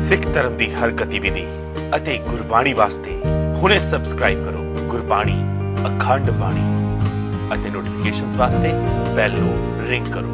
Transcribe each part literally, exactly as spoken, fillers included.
सिख धर्म की हर गतिविधि ਅਤੇ ਗੁਰਬਾਣੀ ਵਾਸਤੇ ਹੁਣੇ ਸਬਸਕ੍ਰਾਈਬ ਕਰੋ ਗੁਰਬਾਣੀ ਅਖੰਡ ਬਾਣੀ ਅਤੇ ਨੋਟੀਫਿਕੇਸ਼ਨਸ ਵਾਸਤੇ ਬੈਲ ਨੂੰ ਰਿੰਗ ਕਰੋ।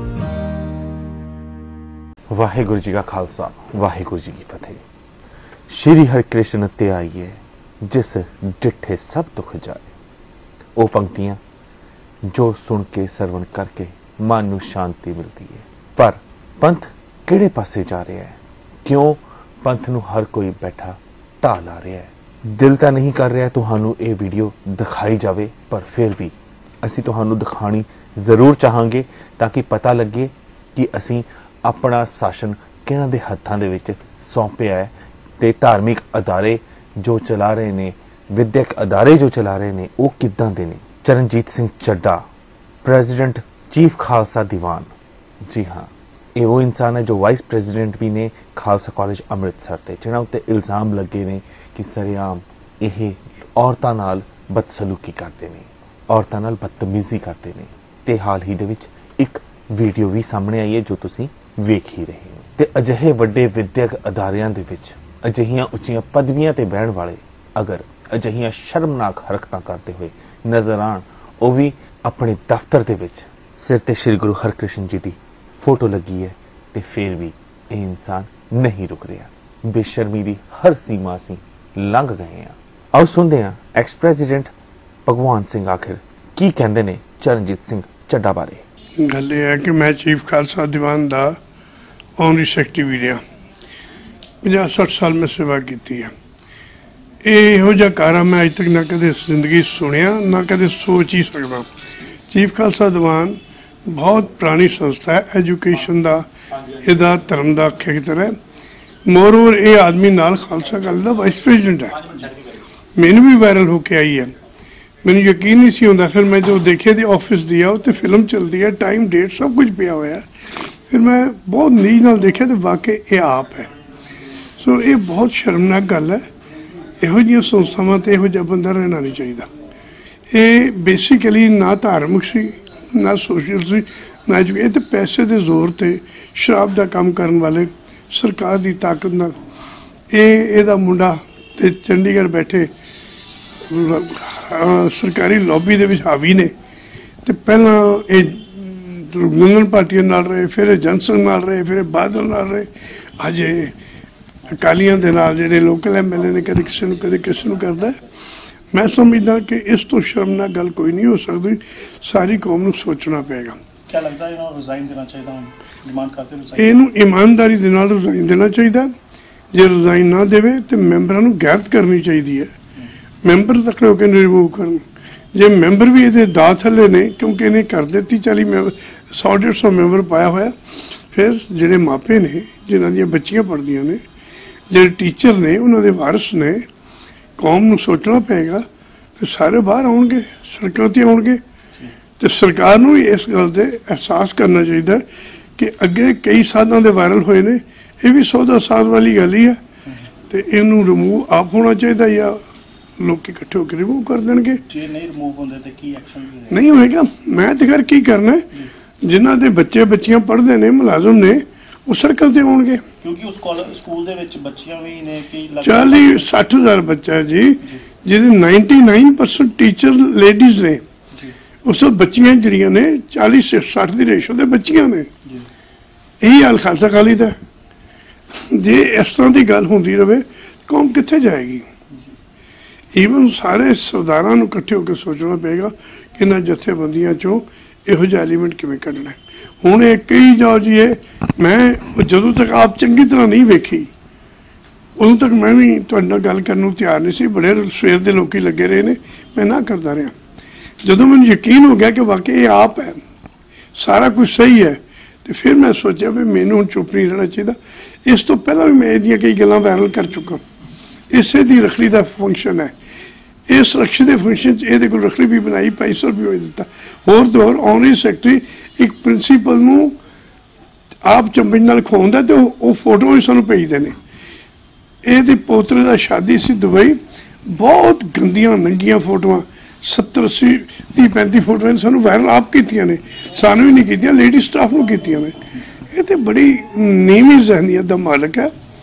ਵਾਹਿਗੁਰੂ ਜੀ ਕਾ ਖਾਲਸਾ ਵਾਹਿਗੁਰੂ ਜੀ ਕੀ ਫਤਿਹ। श्री हरकृष्ण ते आइए जिस डिठे सब दुख जाए। वो पंक्तियां जो सुन के सरवण करके मन नूं शांति मिलती है। पर पंथ किहड़े पासे जा रहा है? क्यों पंथ नूं हर कोई बैठा ढा ला रहा है? दिल तां नहीं कर रहा तुहानूं ये वीडियो दिखाई जावे, पर फिर भी असीं तुहानूं दिखाणी जरूर चाहांगे ताकि पता लगे कि असीं अपना शासन किहड़ां दे हत्थां दे विच सौंपिया है ते धार्मिक अदारे जो चला रहे ने, विद्यक अदारे जो चला रहे ने, वो किदां दे ने। चरणजीत सिंह चड्डा प्रेजिडेंट चीफ खालसा दीवान, जी हाँ ये वो इंसान है जो वाइस प्रेजिडेंट भी ने खालसा कॉलेज अमृतसर ते, जिन्हां उत्ते इल्जाम लगे ने कि सरेआम ये औरतां नाल बदसलूकी करते ने, औरतां नाल बदतमीजी करते ने। ते हाल ही दे विच एक वीडियो भी सामने आई है जो तुसीं वेख ही रहे हो। ते अजिहे वड्डे विद्यक अदारियां दे विच अजिहियां उच्चियां पदवियां ते बहण वाले अगर अजिहियां शर्मनाक हरकतां करते हुए नजर आण, वो भी अपने दफ्तर दे विच सिर ते श्री गुरु हरकृष्ण जी की फोटो लगी है, ते फिर भी ये इंसान नहीं रुक रहा। बेशर्मी की हर सीमा असीं लंघ गए हैं। आओ सुनते हैं एक्स प्रेजिडेंट भगवान सिंह आखिर की कहते ने चरणजीत सिंह चड्डा बारे। गल यह है कि मैं चीफ खालसा दीवान का ऑनरी सैकटरी भी रहा, पचास सठ साल में सेवा की है। यहो जिहा कारा मैं अज तक ना कदे जिंदगी सुनिया ना कदे सोच ही सकता। चीफ खालसा दीवान बहुत पुरानी संस्था है, एजुकेशन का इहदा धर्म का खेतर है। मोर ओवर ये आदमी नाल खालसा कॉलेज का वाइस प्रेजिडेंट है। मैनू भी वायरल होके आई है, मैनू यकीन नहीं सी होंदा। फिर मैं जो देखिए दी ऑफिस दिया उत्ते फिल्म चलती है, टाइम डेट सब कुछ पिया हुआ है। फिर मैं बहुत नीज नाल देखिया तो वाकई ये आप है। सो ये बहुत शर्मनाक गल है। इहो जिहियां संस्थावां ते इहो जिहा बंदा रहना नहीं चाहिए। ये बेसिकली ना धार्मिक सी ना सोशल सी ना एजुके, तो पैसे के जोर ते शराब का काम करने वाले सरकार की ताकत नाल ये इहदा मुंडा ते चंडीगढ़ बैठे सरकारी लॉबी दे विच हावी ने। ते पहला ये गणन पार्टियां नाल रहे, फिर जनसंघ नाल रहे, फिर बादल नाल रहे, अज अकालियां दे नाल जिहड़े लोकल एम एल ए ने कदे किसी नूं कदे किसी नूं करदा है। मैं समझदा कि इस तो शर्मनाक गल कोई नहीं हो सकती। सारी कौम नूं सोचना पेगा। क्या लगदा है इन्हां रिजाइन देना चाहिए? डिमांड करते रिजाइन इहनूं ईमानदारी दे नाल रिजाइन देना चाहिए। जे रिजाइन ना देवे तो मैंबरां नूं गैरत करनी चाहिए है, मैंबर तकड़े होकर रिमूव करन। जे मैंबर भी ये दाऽ थल्ले ने, क्योंकि इन्हें कर देती चाली मैंबर सौ डेढ़ सौ मैंबर पाया होया। फिर जिहड़े मापे ने जिन्हां दियां बच्चियां पढ़दियां ने, जिहड़े टीचर ने उन्होंने वारस ने, कौम नूं सोचना पेगा। फिर सारे बाहर आउणगे, सड़कों ते आउणगे। तो सरकार नूं भी इस गल ते एहसास करना चाहिए कि अगे कई सालों के वायरल होए ने, ये भी सौ दस साल वाली गल ही है। तो इनू रिमूव आप होना चाहिए या लोग इकट्ठे होकर रिमूव कर देंगे। नहीं होएगा। मैं तो खैर की करना है, जिन्हों के बच्चे बच्चियां पढ़ते ने, मुलाजम ने, वो सर्कल से आउणगे। क्योंकि उस स्कूल दे विच बच्चियां भी ने कि चाली सठ हज़ार बच्चा है जी, जिहदे निन्यानवे परसेंट टीचर लेडीज ने, उस तो बच्चियां जिहड़ियां ने चालीस सठ की रेशो दे बच्चियां ने। यही हाल खालसा कॉलेज दा। जे इस तरह की गल होंदी रहे कौम कित्थे जाएगी? ईवन सारे सरदारां नूं इकट्ठे होकर सोचना पेगा कि इन्हां जथेबंदियां चों इहो जिहा एलीमेंट किवें कढना है। हुण ये कई जाओ जी है, मैं जदों तक आप चंगी तरह नहीं वेखी उदों तक मैं भी तुहाडे नाल गल करन नूं तैयार नहीं सी। बड़े सवेर दे लोकी लगे रहे ने, मैं ना करदा रहा। जदों मैनूं यकीन हो गया कि वाकई ये आप है, सारा कुछ सही है, तो फिर मैं सोचा भी मैनूं हुण चुप नहीं रहना चाहिए। इस तो पहला भी मैं इहदियां कई गल्लां वायरल कर चुका। इसे दी रखड़ी का फंक्शन है, इस रखड़ी के फंक्शन ये कोई रखड़ी भी बनाई, पैसा भी हो दिता। होर तो होर ऑनरी सैकटरी एक प्रिंसीपल नूं आप चम्मच नाल खवाउंदा ते वो फोटो भी सानूं भेजदे ने। ये पोतरे का शादी सी दुबई, बहुत गंदियां नंगियां फोटोआं सत्तर अस्सी तीह पैंती फोटो सानू वायरल आप कीतियां ने, सानू ही नहीं कीतियां, लेडी स्टाफ नूं कीतियां ने। ये तो बड़ी नीवी जहनीयत का मालक है।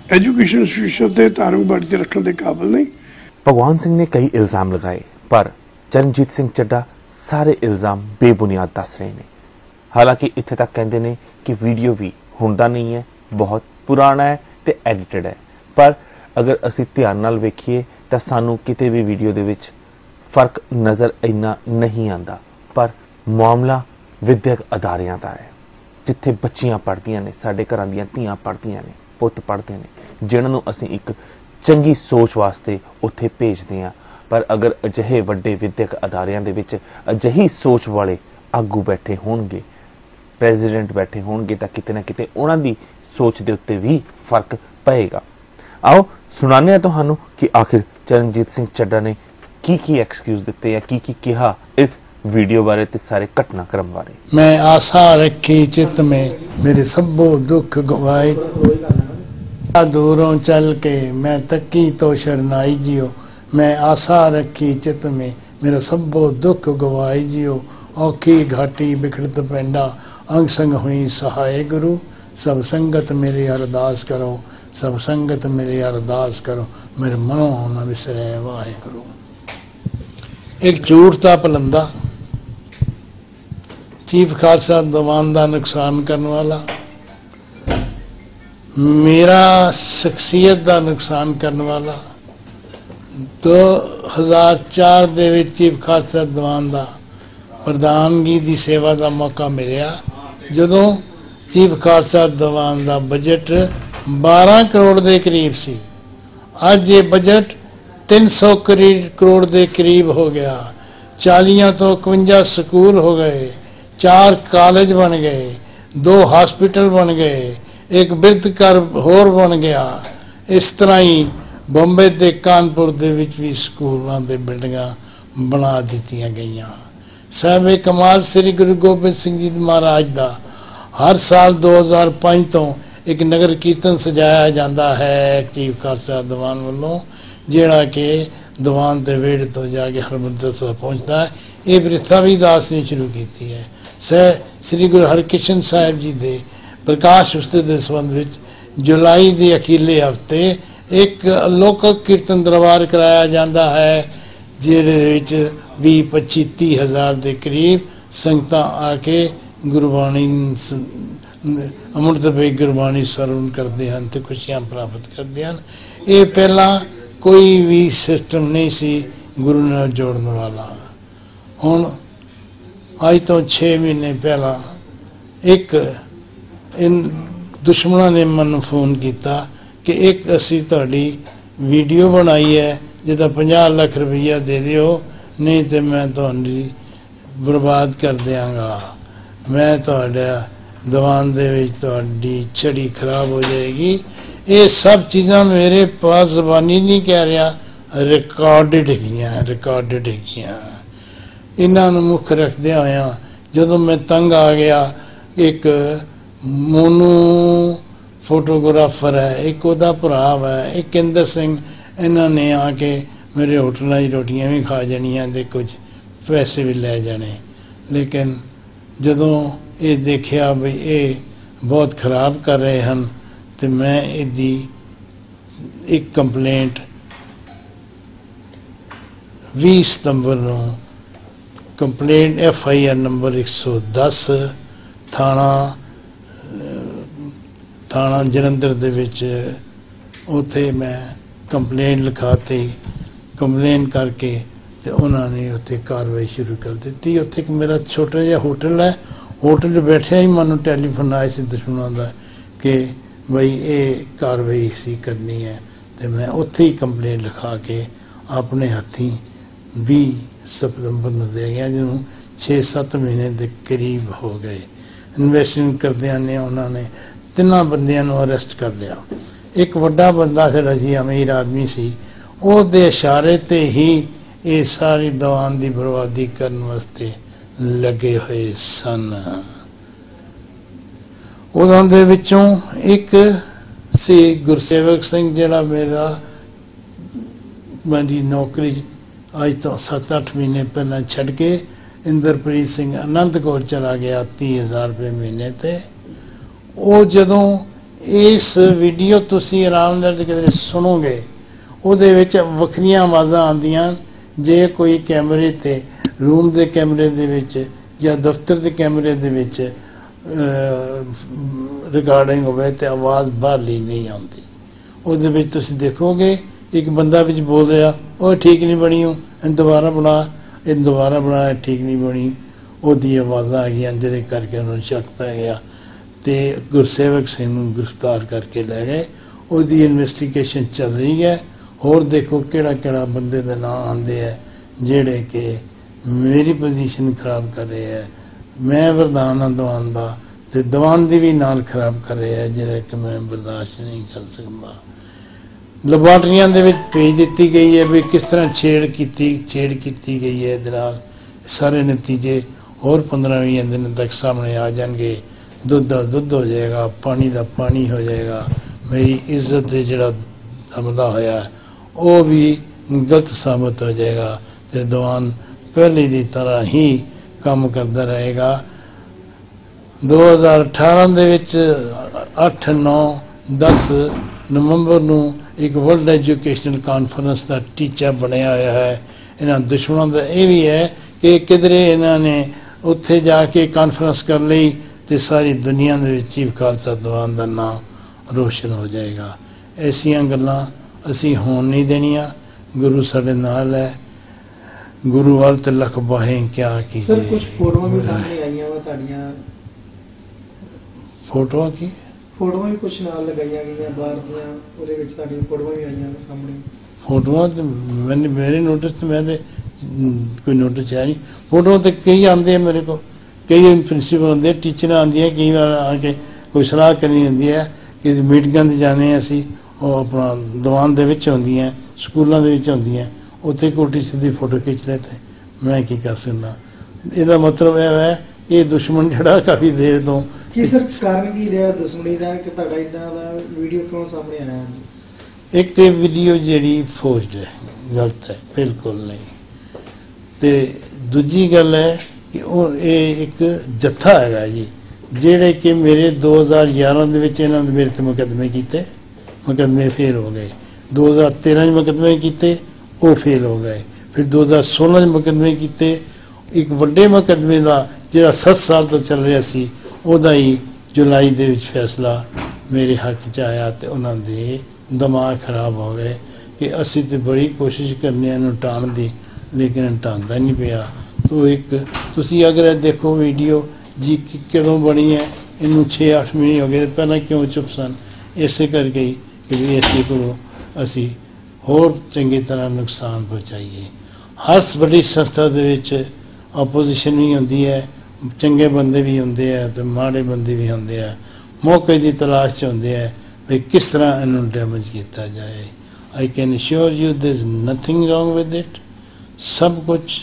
एजुकेशन इंस्टीट्यूशन ते धार्मिक बाड़ी ते रखने के काबिल नहीं। भगवान सिंह ने कई इल्जाम लगाए पर चरणजीत सिंह ਚੱਡਾ सारे इल्जाम बेबुनियाद दस रहे हैं। हालांकि इत्थे तक कहते हैं कि वीडियो भी हुंदा नहीं है, बहुत पुराना है ते एडिटेड है, पर अगर असी ध्यान नाल वेखीए तो सानू किते भी वीडियो दे विच फर्क नज़र इन्ना नहीं आता। पर मामला विद्यक अदारियां दा है जिथे बच्चियां पढ़दियां ने, साडे घरां दीयां धीआं पढ़दियां ने, पुत्त पढ़दे ने, जिन्हां नूं असीं एक चंगी सोच वास्ते उत्थे भेजदे हां। पर अगर अजिहे वड्डे विद्यक अदारियां दे विच अजिही सोच वाले आगू बैठे होणगे, प्रेजिडेंट बैठे होणगे, तां किते ना किते उन्हां दी सोच दे उत्ते भी फर्क पएगा। आओ सुनाने आ तुहानूं कि आखिर चरणजीत सिंह ਚੱਡਾ ने की की एक्सक्यूज दिते या की की कहा इस वीडियो बारे ते सारे घटनाक्रम बारे। मैं आशा रखी चित में मेरे सबो दुख गवाए, दूरों चल के मैं तकी तो शरनाई जियो। मैं आशा रखी चित में मेरा सबो दुख गवाई जियो। औखी घाटी बिखड़त पेंडा अंग संग हुई सहाय गुरु। सब संगत मेरी अरदास करो, सब संगत मेरी अरदास करो, मेरे मनो न विसरे वाहे गुरु। एक झूठ दा पलंदा, चीफ खालसा दीवान का नुकसान करने वाला, मेरा शख्सियत का नुकसान करने वाला। दो हज़ार चार दे विच चीफ खालसा दीवान का प्रधानगी की सेवा का मौका मिलिया, जदों चीफ खालसा दीवान का बजट बारह करोड़ के करीब सी। अज ये बजट तीन सौ करोड़ के करीब हो गया। चालियां तो इकवंजा स्कूल हो गए, चार कॉलेज बन गए, दो हॉस्पिटल बन गए, एक बिरध घर होर बन गया। इस तरह ही बॉम्बे ते कानपुर दे विच भी स्कूलों के बिल्डिंगां बना दित्तियां गईयां। साहिब कमाल श्री गुरु गोबिंद सिंह जी महाराज का हर साल दो हज़ार पाँच तो एक नगर कीर्तन सजाया जाता है चीफ खालसा दीवान वालों, जिहड़ा कि दीवान के वेड़ तो जाके हरमंदिर साहिब पहुँचता है। ये प्रथा भी दास ने शुरू की है। सह श्री गुरु हरकृष्ण साहिब जी के प्रकाश उत्सव के संबंध में जुलाई के अखीरले हफ्ते एक अलौकिक कीर्तन दरबार कराया जाता है, जिहदे भी पच्ची तीह हज़ार के करीब संगत आके गुरबाणी अमृत वे गुरबाणी सरवण करते हैं तो खुशियां प्राप्त करते हैं। ये पहला कोई भी सिस्टम नहीं सी गुरु नाल जोड़ने वाला। हुण अज तो छे महीने पहला एक इन दुश्मनों ने मैनूं फोन किया कि एक असी तुहाडी वीडियो बनाई है जिहदा पचास लाख रुपया दे दिओ, नहीं तो मैं तुहाडी बर्बाद कर देंगा। मैं तुहाडा दीवान दे विच तुहाडी छड़ी खराब हो जाएगी। ये सब चीज़ां मेरे पास जबानी नहीं कह रहा, रिकॉर्डिड हैगियां रिकॉर्डिड हैगियां। इन्हां नूं मुख रखदियां होइयां जदों मैं तंग आ गया, एक मोनू फोटोग्राफर है, एक उहदा भरा है, एक इंदर सिंह, इन्हां ने आके मेरे होटलों की रोटियां भी खा जानियां ते कुछ पैसे भी लै जाने। लेकिन जदों ये देखिया भी ये बहुत खराब कर रहे हैं तो मैं इसकी एक कंप्लेंट भी सितंबर नूं complaint F I R number एक सौ दस थाना थाना जलंधर दे विच उत्थे मैं कंप्लेंट लिखाती, कंप्लेन करके तो उन्होंने उत्थे कार्रवाई शुरू कर दी। उत्थे एक मेरा छोटा जिहा होटल है, होटल च बैठे ही मैनू टैलीफोन आया से दुश्मनों का कि बई ये कार्रवाई सी करनी है, तो मैं उत्थे ही कंप्लेंट लिखा के अपने हथी भी सितंबर में दे गया, जिन्होंने छे सत्त महीने के करीब हो गए। इन्वेस्टिगेट करदियां ने उन्होंने तिना बंदियां नूं अरेस्ट कर लिया। एक वड्डा बंदा साडा सी, अमीर आदमी सी, ਉਹਦੇ इशारे ते ही ये सारी दीवान की बर्बादी करने वास्ते लगे हुए सन। उदों दे विचों एक सी गुरसेवक सिंह जिहड़ा मेरा मेरी नौकरी अज तो सत्त अठ महीने पहला छड़ के इंदरप्रीत सिंह आनंद कौर चला गया तीह हज़ार रुपये महीने ते। वो जदों इस वीडियो तुसी आराम नाल किधरे सुनोगे ਉਹਦੇ ਵਿੱਚ ਵੱਖਰੀਆਂ ਆਵਾਜ਼ਾਂ ਆਉਂਦੀਆਂ ਜੇ ਕੋਈ ਕੈਮਰੇ ਤੇ रूम के कैमरे दे विच या दफ्तर के कैमरे दे विच रिकॉर्डिंग होवे ते आवाज़ बाहरली नहीं आती। ਉਹਦੇ ਵਿੱਚ ਤੁਸੀਂ देखोगे एक बंदा विच बोल रहा ਉਹ ठीक नहीं बनी हूँ इन दोबारा बना इन दोबारा बना ठीक नहीं बनी ਉਹਦੀ आवाज़ां आ गई जिहदे करके उन्होंने शक पै गया तो गुरसेवक सिंह नूं गिरफ्तार करके लै गए। ਉਹਦੀ इन्वेस्टिगेशन चल रही है। होर देखो किहड़ा किहड़ा बंदे दे नाम आंदे है जिहड़े कि मेरी पोजीशन खराब कर रहे हैं। मैं वरदान हाँ दवान का तो दवान की भी नाल खराब कर रहे हैं जिहड़ा कि मैं बर्दाश्त नहीं कर सकता। लैबोरेटरियां दे विच भेज दी गई है भी किस तरह छेड़ की छेड़ की गई है। दराल सारे नतीजे और पंद्रह भी दिन तक सामने आ जाएंगे। दुध का दुध हो जाएगा, पानी का पानी हो जाएगा। मेरी इज्जत से जिहड़ा हमला होया वो भी गलत साबित हो जाएगा तो दवान पहले की तरह ही काम करता रहेगा। दो हज़ार अठारह दे विच अठ नौ दस नवंबर नूं एक वर्ल्ड एजुकेशनल कॉन्फ्रेंस का टीचा बनया होया है। इन्हां दुश्मनों का यह भी है कि किधरे इन्होंने उत्थे जाके कॉन्फ्रेंस कर ली तो सारी दुनिया दे विच चीफ खालसा दवान का नाम रोशन हो जाएगा। ऐसियां गल्लां असीं होण नहीं देनियां। गुरु साडे नाल है। गुरु वाल ते लख बाहें क्या की सर कुछ फोटोआं भी सामने आईयां वा तुहाडीआं फोटोआं की फोटोआं भी कुछ नाल लगाईयां गईयां बाहर दीआं ਉਹਦੇ ਵਿੱਚ ਤੁਹਾਡੀਆਂ फोटोआं भी आईयां ने सामने। फोटोआं ते मैंने मेरे नोटिस ते मैंने कोई नोटिस आया नहीं। फोटोआं ते कई आंदे हैं मेरे को, कई प्रिंसीपल होंदे टीचर आंदियां कई बार आके कोई सलाह करनी होंदी है कि मीटिंगां ते जाने असीं ਉਹ ਆਪਣਾ ਦੀਵਾਨ ਦੇ ਵਿੱਚ ਹੁੰਦੀਆਂ ਸਕੂਲਾਂ ਦੇ ਵਿੱਚ ਹੁੰਦੀਆਂ ਉੱਥੇ ਕੋਟੀ ਸਿੱਧੀ ਫੋਟੋ ਖਿੱਚ ਲੈ ਤੇ ਮੈਂ ਕੀ ਕਰ ਸਕਦਾ। ਇਹਦਾ ਮਤਲਬ ਇਹ ਹੈ ਇਹ ਦੁਸ਼ਮਣ ਜਿਹੜਾ ਕਾਫੀ ਦੇਰ ਤੋਂ ਕੀ ਸਰ ਕਾਰਨ ਕੀ ਰਿਹਾ ਦੁਸ਼ਮਣੀ ਦਾ ਕਿ ਤੁਹਾਡਾ ਇਦਾਂ ਦਾ ਵੀਡੀਓ ਕਿਉਂ ਸਾਹਮਣੇ ਆਇਆ ਜੀ? ਇੱਕ ਤੇ ਵੀਡੀਓ ਜਿਹੜੀ ਫੋਰਜਡ ਹੈ, ਗਲਤ ਹੈ, ਬਿਲਕੁਲ ਨਹੀਂ। ਤੇ ਦੂਜੀ ਗੱਲ ਹੈ ਕਿ ਉਹ ਇਹ ਇੱਕ ਜੱਥਾ ਹੈਗਾ ਜੀ ਜਿਹੜੇ ਕਿ ਮੇਰੇ ਦੋ ਹਜ਼ਾਰ ਗਿਆਰਾਂ ਦੇ ਵਿੱਚ ਇਹਨਾਂ ਨੇ ਮੇਰੇ ਤੇ ਮੁਕੱਦਮੇ ਕੀਤੇ, मुकदमे फेल हो गए। दो हज़ार तेरह मुकदमे किए वो फेल हो गए। फिर दो हज़ार सोलह मुकदमे किए। एक वड्डे मुकदमे का जिहड़ा सत्त साल तो चल रहा सी उहदा ही जुलाई दे विच फैसला मेरे हक च आया तो उन्होंने दिमाग खराब हो गए कि असी तो बड़ी कोशिश करने इन्हूं हटाउण दी लेकिन हटाउंदा नहीं पिया। तो एक तुसीं अगर देखो वीडियो जी कदों बनी है इन्हूं छे अठ महीने हो गए पहलां क्यों चुप सन इसे करके ही कि भी ऐसे करो असी होर चंगी तरह नुकसान पहुँचाइए। हर बड़ी संस्था दे विच अपोजिशन भी होंदी है, चंगे बंदे भी होंदे है तो माड़े बंदे भी होंदे है। मौके की तलाश च होंदे है भी किस तरह इन्हूं डैमेज किया जाए। I can sure you there is nothing wrong with it. सब कुछ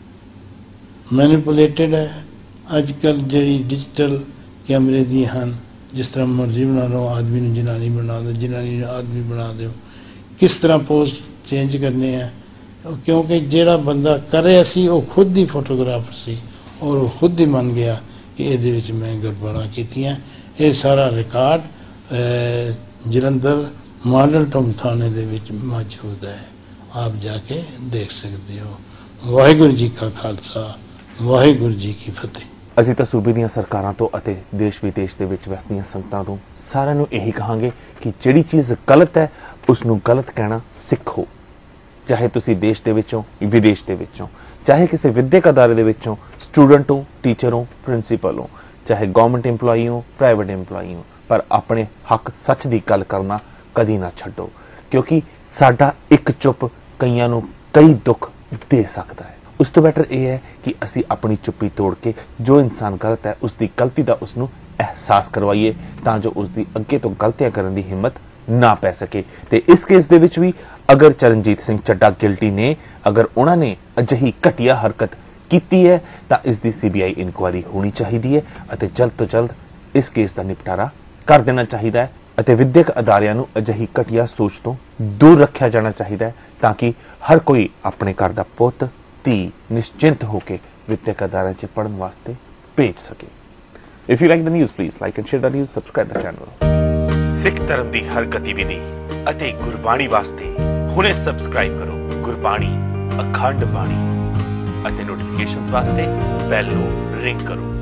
मैनिपुलेटेड है। अजकल जी डिजिटल कैमरे दी हैं जिस तरह मर्जी बना लो, आदमी ने जनानी बना दो, जनानी ने आदमी बना दो। किस तरह पोस्ट चेंज करने हैं क्योंकि जेड़ा बंदा करे सी वो खुद ही फोटोग्राफर सी और वो खुद ही मन गया कि ये मैं गड़बड़ा कीतियां। ये सारा रिकॉर्ड जलंधर मॉडल टाउन थाने दे विच मौजूद है, आप जाके देख सकते हो। वाहिगुरू जी का खालसा, वाहिगुरू जी की फतेह। ਅਸੀਂ ਤਾਂ ਸੂਬੇ ਦੀਆਂ ਸਰਕਾਰਾਂ ਤੋਂ ਅਤੇ ਦੇਸ਼ ਵਿਦੇਸ਼ ਦੇ ਵਿੱਚ ਵਸਦੀਆਂ ਸੰਗਤਾਂ ਤੋਂ ਸਾਰਿਆਂ ਨੂੰ ਇਹੀ ਕਹਾਂਗੇ ਕਿ ਜਿਹੜੀ ਚੀਜ਼ ਗਲਤ ਹੈ ਉਸ ਨੂੰ ਗਲਤ ਕਹਿਣਾ ਸਿੱਖੋ। ਚਾਹੇ ਤੁਸੀਂ ਦੇਸ਼ ਦੇ ਵਿੱਚੋਂ ਵਿਦੇਸ਼ ਦੇ ਵਿੱਚੋਂ, ਚਾਹੇ ਕਿਸੇ ਵਿਦਿਅਕ ਅਦਾਰੇ ਦੇ ਵਿੱਚੋਂ ਸਟੂਡੈਂਟ ਹੋ, ਟੀਚਰ ਹੋ, ਪ੍ਰਿੰਸੀਪਲ ਹੋ, ਚਾਹੇ ਗਵਰਨਮੈਂਟ EMPLOYE ਹੋ, ਪ੍ਰਾਈਵੇਟ EMPLOYE ਹੋ, ਪਰ ਆਪਣੇ ਹੱਕ ਸੱਚ ਦੀ ਗੱਲ ਕਰਨਾ ਕਦੀ ਨਾ ਛੱਡੋ ਕਿਉਂਕਿ ਸਾਡਾ ਇੱਕ ਚੁੱਪ ਕਈਆਂ ਨੂੰ ਕਈ ਦੁੱਖ ਦੇ ਸਕਦਾ ਹੈ। ਉਸ ਤੋਂ ਬੈਟਰ ਇਹ ਹੈ ਕਿ ਅਸੀਂ ਆਪਣੀ ਚੁੱਪੀ ਤੋੜ ਕੇ ਜੋ ਇਨਸਾਨ ਗਲਤ ਹੈ ਉਸ ਦੀ ਗਲਤੀ ਦਾ ਉਸ ਨੂੰ ਅਹਿਸਾਸ ਕਰਵਾਈਏ ਤਾਂ ਜੋ ਉਸ ਦੀ ਅੱਗੇ ਤੋਂ ਗਲਤੀਆਂ ਕਰਨ ਦੀ ਹਿੰਮਤ ਨਾ ਪੈ ਸਕੇ। ਤੇ ਇਸ ਕੇਸ ਦੇ ਵਿੱਚ ਵੀ ਅਗਰ ਚਰਨਜੀਤ ਸਿੰਘ ਚੱਡਾ ਗਿਲਟੀ ਨੇ, ਅਗਰ ਉਹਨਾਂ ਨੇ ਅਜਿਹੀ ਘਟੀਆ ਹਰਕਤ ਕੀਤੀ ਹੈ ਤਾਂ ਇਸ ਦੀ ਸੀਬੀਆਈ ਇਨਕੁਆਇਰੀ ਹੋਣੀ ਚਾਹੀਦੀ ਹੈ ਅਤੇ ਜਲਦ ਤੋਂ ਜਲਦ ਇਸ ਕੇਸ ਦਾ ਨਿਪਟਾਰਾ ਕਰ ਦੇਣਾ ਚਾਹੀਦਾ ਹੈ ਅਤੇ ਵਿਦਿਅਕ ਅਦਾਰਿਆਂ ਨੂੰ ਅਜਿਹੀ ਘਟੀਆ ਸੋਚ ਤੋਂ ਦੂਰ ਰੱਖਿਆ ਜਾਣਾ ਚਾਹੀਦਾ ਹੈ ਤਾਂ ਕਿ ਹਰ ਕੋਈ ਆਪਣੇ ਘਰ ਦਾ ਪੁੱਤ धी निश्चिंत होकर विद्यक अदारे च पढ़ने वास्ते भेज सके। If you like the news please like and share the news, subscribe the channel. Sikh ਧਰਮ ਦੀ ਹਰ ਗਤੀਵਿਧੀ ਅਤੇ ਗੁਰਬਾਣੀ ਵਾਸਤੇ ਹੁਣੇ ਸਬਸਕ੍ਰਾਈਬ ਕਰੋ ਗੁਰਬਾਣੀ ਅਖੰਡ ਬਾਣੀ ਅਤੇ ਨੋਟੀਫਿਕੇਸ਼ਨਸ ਵਾਸਤੇ ਬੈਲ ਨੂੰ ਰਿੰਗ ਕਰੋ।